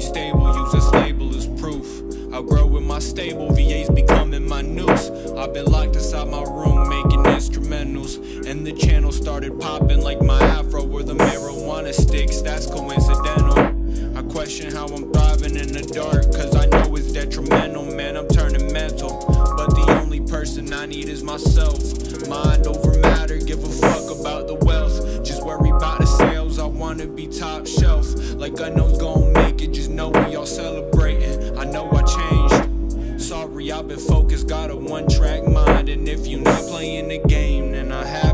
stable, use this label as proof. I grow with my stable, VA's becoming my noose. I've been locked inside my room making instrumentals, and the channel started popping like my afro or the marijuana sticks. That's coincidental. I question how I'm thriving in the dark, cause I know it's detrimental. Man, I'm turning mental, but the only person I need is myself. Mind over matter, give a fuck about the wealth. Just worry about the sales, I wanna be top shelf. Like I know's gon' make it, just know we all celebrating. I know I changed, sorry I've been focused, got a one-track mind. And if you're not playing the game, then I have